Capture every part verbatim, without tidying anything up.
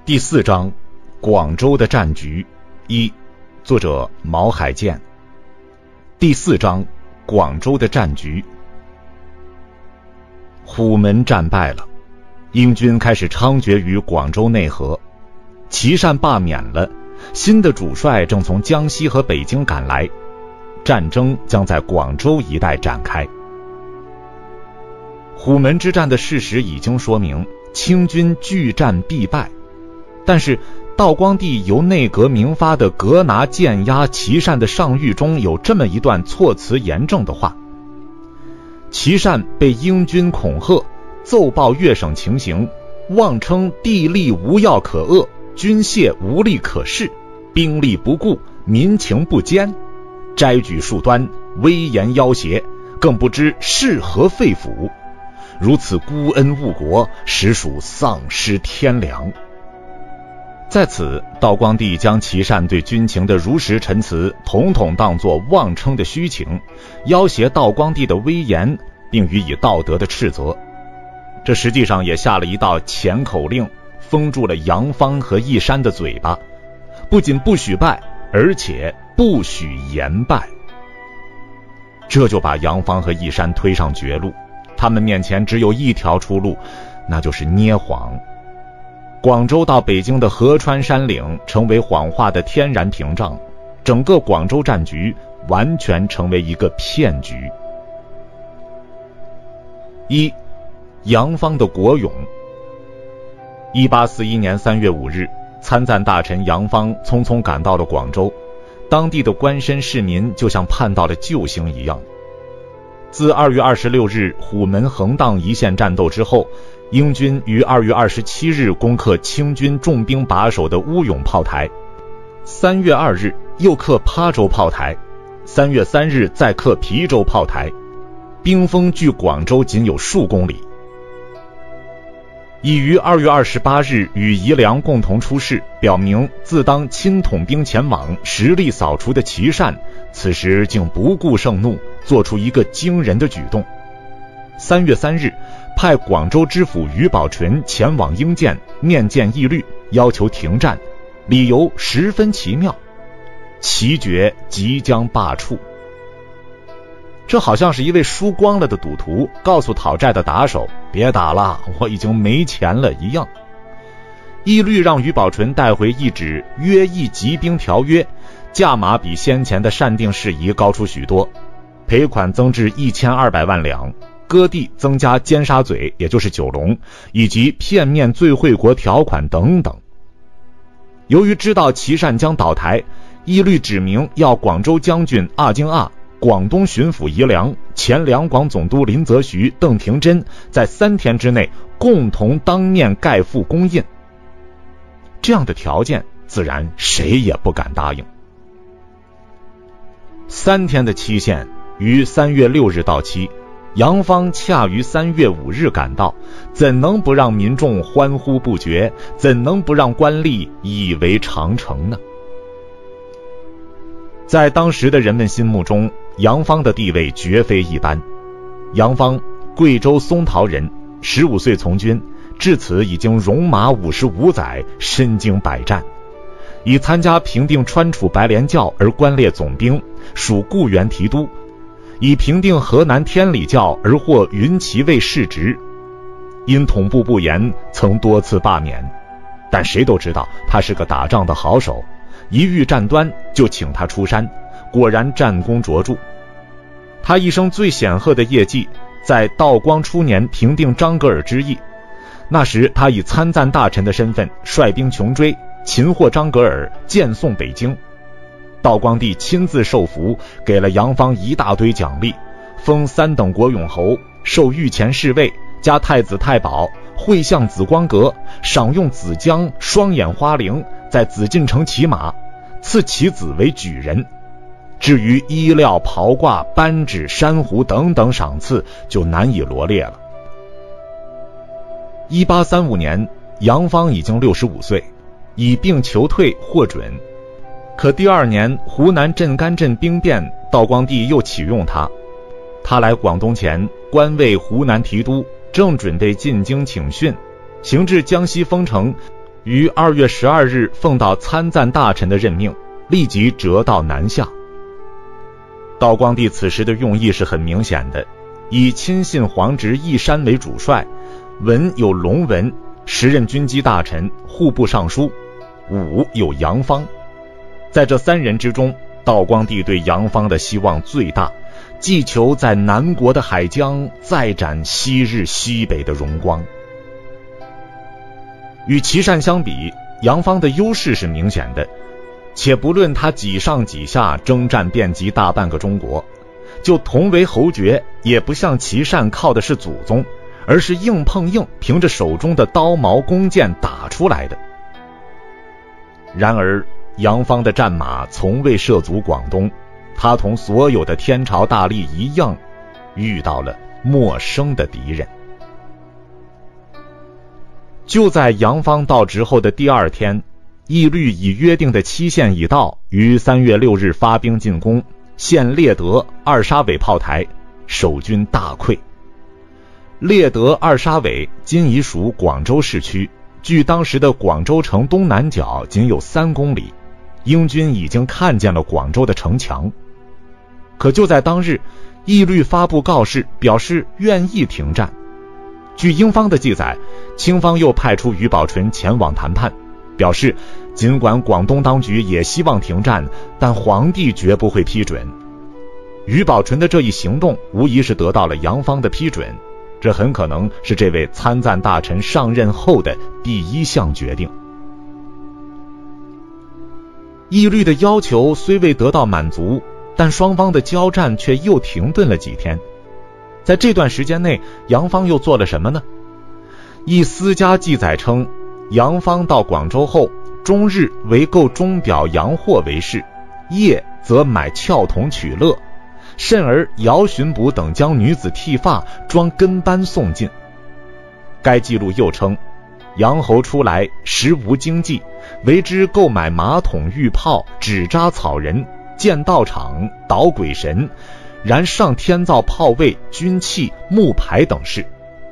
第四章，广州的战局一，作者毛海建。第四章，广州的战局。虎门战败了，英军开始猖獗于广州内河，琦善罢免了，新的主帅正从江西和北京赶来，战争将在广州一带展开。虎门之战的事实已经说明，清军拒战必败，但是道光帝由内阁明发的革拿建压琦善的上谕中有这么一段措辞严正的话：琦善被英军恐吓，奏报粤省情形，妄称地利无药可遏，军械无力可施，兵力不顾，民情不坚，摘举数端，威严要挟，更不知是何肺腑，如此孤恩误国，实属丧失天良。在此，道光帝将琦善对军情的如实陈词统统当作妄称的虚情，要挟道光帝的威严，并予以道德的斥责。这实际上也下了一道前口令，封住了杨芳和义山的嘴巴，不仅不许败，而且不许言败。这就把杨芳和义山推上绝路，他们面前只有一条出路，那就是捏谎。广州到北京的河川山岭成为谎话的天然屏障，整个广州战局完全成为一个骗局。一，杨芳的国勇。一八四一年三月五日，参赞大臣杨芳匆匆赶到了广州，当地的官绅市民就像盼到了救星一样。自二月二十六日虎门横荡一线战斗之后，英军于二月二十七日攻克清军重兵把守的乌勇炮台，三月二日又克琶洲炮台，三月三日再克皮州炮台，兵锋距广州仅有数公里。已于二月二十八日与宜良共同出示，表明自当亲统兵前往，实力扫除的琦善，此时竟不顾盛怒，做出一个惊人的举动。三月三日，派广州知府于宝纯前往应见，面见义律，要求停战，理由十分奇妙，琦决即将罢黜。这好像是一位输光了的赌徒告诉讨债的打手，别打了，我已经没钱了一样。义律让于宝纯带回一纸约议集兵条约，价码比先前的善定事宜高出许多，赔款增至一千二百万两，割地增加尖沙咀，也就是九龙，以及片面最惠国条款等等。由于知道琦善将倒台，义律指明要广州将军阿京阿、广东巡抚宜良、前两广总督林则徐、邓廷珍在三天之内共同当面盖付公印。这样的条件自然谁也不敢答应。三天的期限于三月六日到期，杨芳恰于三月五日赶到，怎能不让民众欢呼不绝？怎能不让官吏以为常成呢？在当时的人们心目中，杨芳的地位绝非一般。杨芳，贵州松桃人，十五岁从军，至此已经戎马五十五载，身经百战，以参加平定川楚白莲教而官列总兵，属固原提督；以平定河南天理教而获云骑尉世职。因统部不严，曾多次罢免，但谁都知道他是个打仗的好手，一遇战端就请他出山，果然战功卓著。他一生最显赫的业绩，在道光初年平定张格尔之役，那时他以参赞大臣的身份率兵穷追，擒获张格尔，荐送北京。道光帝亲自授符，给了杨芳一大堆奖励，封三等国勇侯，授御前侍卫，加太子太保，会相紫光阁，赏用紫姜、双眼花翎，在紫禁城骑马，赐其子为举人。至于衣料、袍褂、扳指、珊瑚等等赏赐，就难以罗列了。一八三五年，杨芳已经六十五岁，以病求退获准。可第二年湖南镇干镇兵变，道光帝又启用他。他来广东前，官位湖南提督，正准备进京请训，行至江西丰城， 于二月十二日奉到参赞大臣的任命，立即折道南下。道光帝此时的用意是很明显的，以亲信皇侄奕山为主帅，文有龙文，时任军机大臣、户部尚书，武有杨芳。在这三人之中，道光帝对杨芳的希望最大，冀求在南国的海疆再展昔日西北的荣光。与琦善相比，杨芳的优势是明显的，且不论他几上几下征战遍及大半个中国，就同为侯爵，也不像琦善靠的是祖宗，而是硬碰硬，凭着手中的刀矛弓箭打出来的。然而杨芳的战马从未涉足广东，他同所有的天朝大吏一样，遇到了陌生的敌人。就在杨芳到职后的第二天，义律以约定的期限已到，于三月六日发兵进攻，陷列德、二沙尾炮台，守军大溃。列德、二沙尾今已属广州市区，距当时的广州城东南角仅有三公里，英军已经看见了广州的城墙。可就在当日，义律发布告示，表示愿意停战。据英方的记载，清方又派出于宝纯前往谈判，表示尽管广东当局也希望停战，但皇帝绝不会批准。于宝纯的这一行动无疑是得到了杨芳的批准，这很可能是这位参赞大臣上任后的第一项决定。义律的要求虽未得到满足，但双方的交战却又停顿了几天。在这段时间内，杨芳又做了什么呢？一私家记载称，杨芳到广州后，终日为购钟表洋货为事，夜则买俏铜取乐，甚而姚巡捕等将女子剃发装跟班送进。该记录又称，杨侯出来实无经济，为之购买马桶、玉炮、纸扎草人、建道场、捣鬼神，然上天造炮位、军器、木牌等事。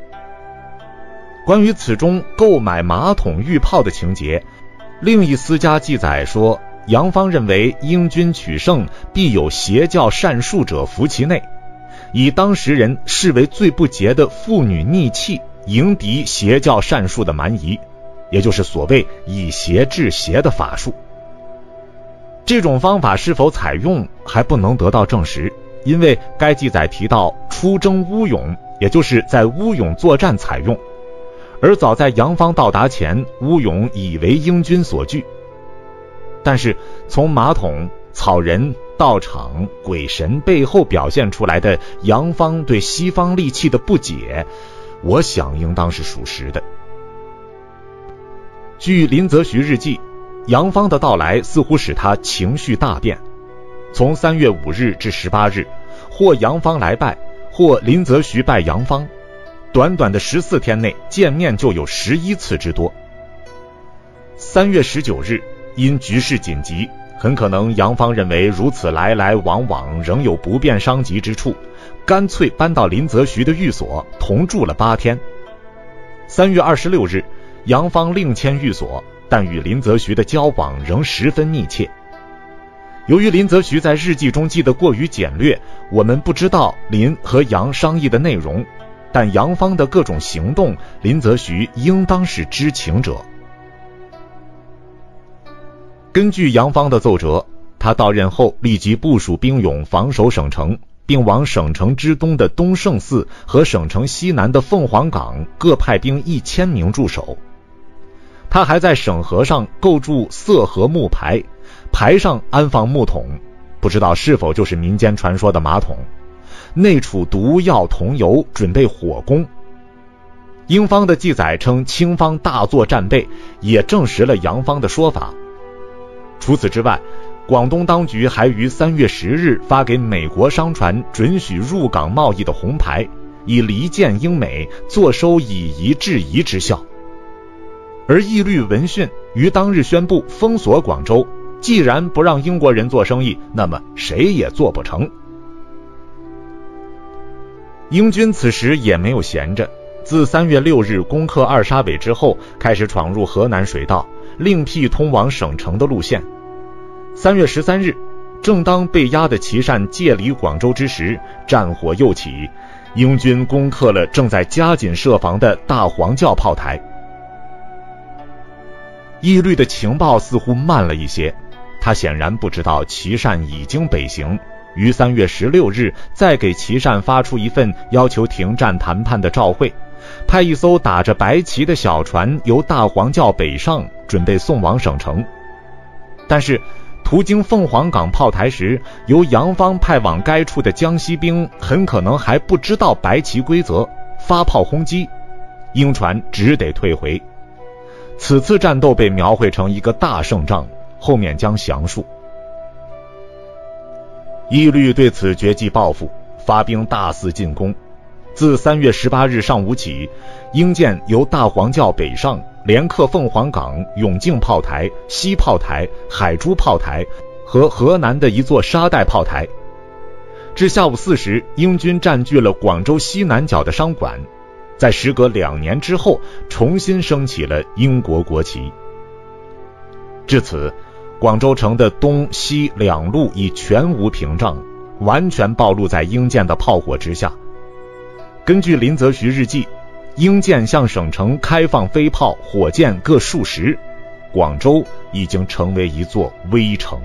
关于此中购买马桶、玉炮的情节，另一私家记载说，杨芳认为英军取胜必有邪教善术者伏其内，以当时人视为最不洁的妇女逆气，迎敌邪教善术的蛮夷，也就是所谓以邪制邪的法术。这种方法是否采用还不能得到证实，因为该记载提到出征乌勇，也就是在乌勇作战采用，而早在杨芳到达前，乌勇已为英军所据。但是从马桶、草人、道场、鬼神背后表现出来的杨芳对西方利器的不解，我想应当是属实的。据林则徐日记，杨芳的到来似乎使他情绪大变。从三月五日至十八日，或杨芳来拜，或林则徐拜杨芳，短短的十四天内见面就有十一次之多。三月十九日，因局势紧急，很可能杨芳认为如此来来往往仍有不便伤及之处，干脆搬到林则徐的寓所同住了八天。三月二十六日，杨芳另迁寓所，但与林则徐的交往仍十分密切。由于林则徐在日记中记得过于简略，我们不知道林和杨商议的内容，但杨芳的各种行动，林则徐应当是知情者。根据杨芳的奏折，他到任后立即部署兵勇防守省城，并往省城之东的东胜寺和省城西南的凤凰岗各派兵一千名驻守。他还在省河上构筑色河木牌，牌上安放木桶，不知道是否就是民间传说的马桶，内储毒药桐油，准备火攻。英方的记载称清方大作战备，也证实了杨芳的说法。除此之外，广东当局还于三月十日发给美国商船准许入港贸易的红牌，以离间英美，坐收以夷制夷之效。而义律闻讯于当日宣布封锁广州，既然不让英国人做生意，那么谁也做不成。英军此时也没有闲着， 自三月六日攻克二沙尾之后，开始闯入河南水道，另辟通往省城的路线。三月十三日，正当被压的琦善借离广州之时，战火又起，英军攻克了正在加紧设防的大黄教炮台。义律的情报似乎慢了一些，他显然不知道琦善已经北行，于三月十六日再给琦善发出一份要求停战谈判的照会，派一艘打着白旗的小船由大黄教北上，准备送往省城。但是途经凤凰港炮台时，由杨方派往该处的江西兵很可能还不知道白旗规则，发炮轰击，英船只得退回。此次战斗被描绘成一个大胜仗，后面将详述。义律对此决计报复，发兵大肆进攻。自三月十八日上午起，英舰由大黄教北上，连克凤凰港、永靖炮台、西炮台、海珠炮台和河南的一座沙袋炮台。至下午四时，英军占据了广州西南角的商馆，在时隔两年之后，重新升起了英国国旗。至此，广州城的东西两路已全无屏障，完全暴露在英舰的炮火之下。根据林则徐日记，英舰向省城开放飞炮、火箭各数十，广州已经成为一座危城。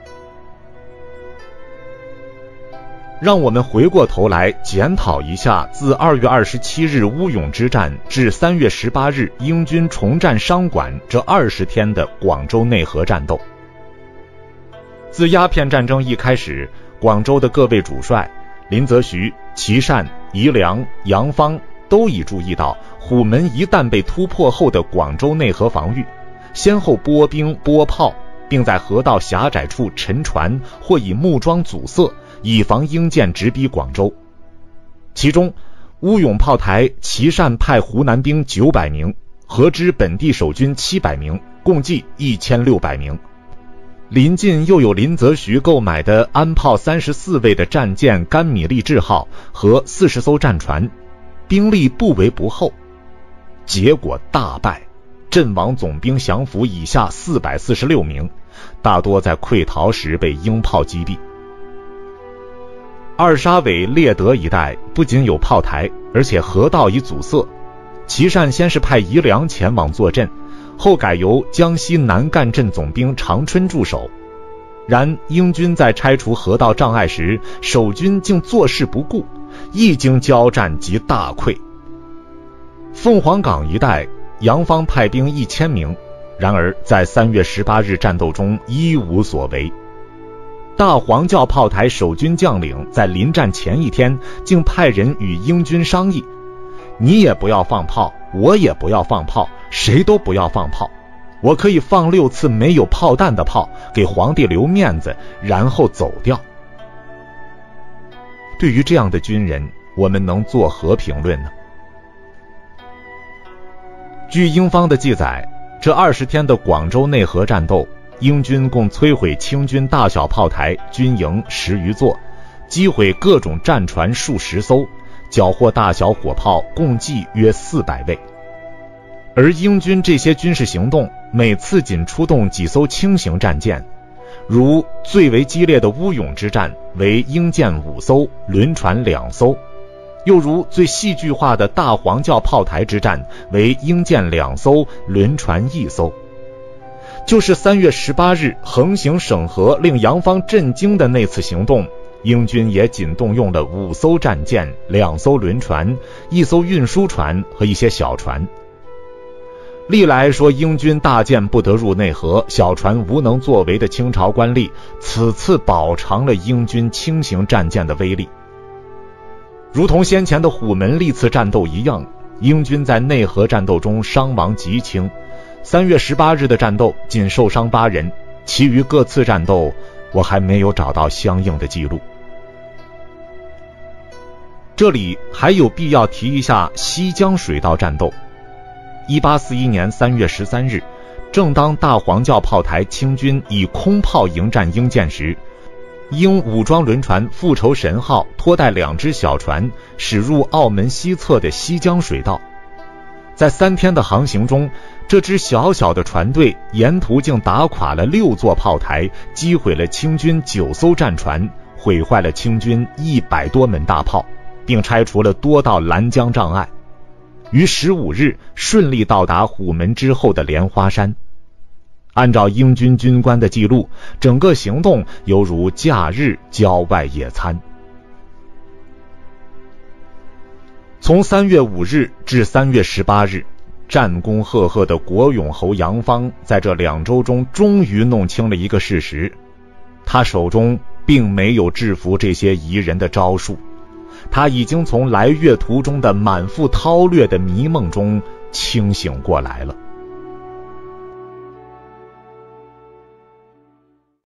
让我们回过头来检讨一下自二月二十七日乌勇之战至三月十八日英军重占商馆这二十天的广州内河战斗。自鸦片战争一开始，广州的各位主帅林则徐、琦善、宜良、杨方都已注意到，虎门一旦被突破后的广州内河防御，先后拨兵拨炮，并在河道狭窄处沉船或以木桩阻塞，以防英舰直逼广州。其中乌勇炮台琦善派湖南兵九百名，合之本地守军七百名，共计一千六百名。临近又有林则徐购买的安炮三十四位的战舰甘米利治号和四十艘战船，兵力不为不厚，结果大败，阵亡总兵降服以下四百四十六名，大多在溃逃时被英炮击毙。二沙尾列德一带不仅有炮台，而且河道已阻塞。琦善先是派宜良前往坐镇，后改由江西南赣镇总兵长春驻守。然英军在拆除河道障碍时，守军竟坐视不顾，一经交战即大溃。凤凰港一带，杨方派兵一千名，然而在三月十八日战斗中一无所为。大黄教炮台守军将领在临战前一天，竟派人与英军商议：你也不要放炮，我也不要放炮，谁都不要放炮，我可以放六次没有炮弹的炮，给皇帝留面子，然后走掉。对于这样的军人，我们能作何评论呢？据英方的记载，这二十天的广州内河战斗，英军共摧毁清军大小炮台、军营十余座，击毁各种战船数十艘，缴获大小火炮共计约四百位。而英军这些军事行动每次仅出动几艘轻型战舰，如最为激烈的乌勇之战为英舰五艘，轮船两艘，又如最戏剧化的大黄教炮台之战为英舰两艘，轮船一艘。就是三月十八日横行省河令杨方震惊的那次行动，英军也仅动用了五艘战舰、两艘轮船、一艘运输船和一些小船。历来说英军大舰不得入内河，小船无能作为的清朝官吏，此次饱尝了英军轻型战舰的威力。如同先前的虎门历次战斗一样，英军在内河战斗中伤亡极轻，三月十八日的战斗仅受伤八人，其余各次战斗我还没有找到相应的记录。这里还有必要提一下西江水道战斗。一八四一年三月十三日，正当大黄教炮台清军以空炮迎战英舰时，英武装轮船复仇神号拖带两只小船驶入澳门西侧的西江水道， 在三天的航行中，这支小小的船队沿途竟打垮了六座炮台，击毁了清军九艘战船，毁坏了清军一百多门大炮，并拆除了多道拦江障碍，于十五日顺利到达虎门之后的莲花山。按照英军军官的记录，整个行动犹如假日郊外野餐。从三月五日至三月十八日，战功赫赫的国勇侯杨芳在这两周中终于弄清了一个事实，他手中并没有制服这些夷人的招数，他已经从来越途中的满腹韬略的迷梦中清醒过来了。